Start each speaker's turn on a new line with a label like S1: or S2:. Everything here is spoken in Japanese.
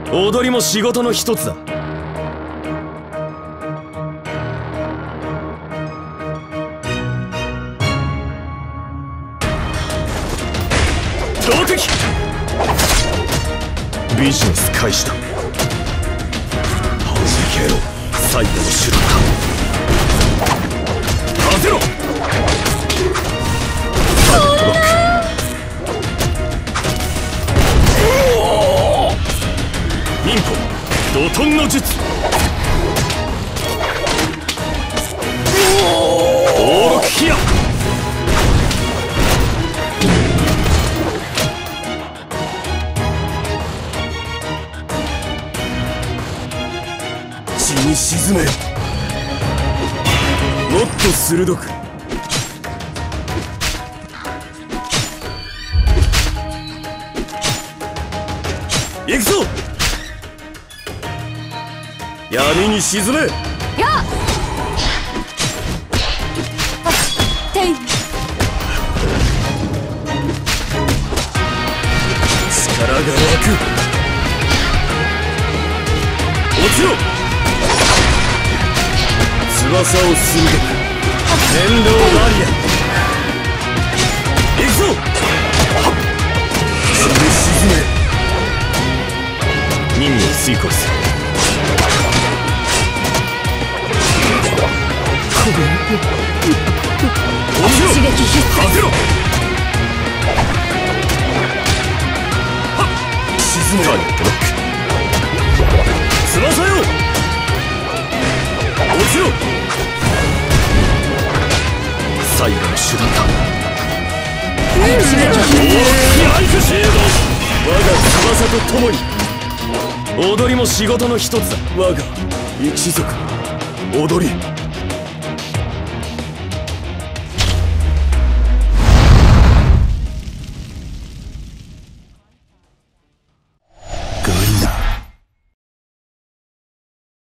S1: 踊りも仕事の一つだ。投擲。ビジネス開始だ。弾けろ、最後の手段だ。当てろ。サッドロック。インコ怒涛の術。オーロクヒア。血に沈め。もっと鋭く。行くぞ。闇に沈め。やってい。力が湧く。落ちろ。翼を鋭く。面倒バリア。行くぞ。血に沈め。任務を遂行する。
S2: 刺激必須。
S1: 当てろ。沈め。ターゲットロック。翼よ。落ちろ。最後の手段だ。
S2: 刺激必須。
S1: ライフシールド。我が翼と共に。踊りも仕事の一つだ。我が一族踊り。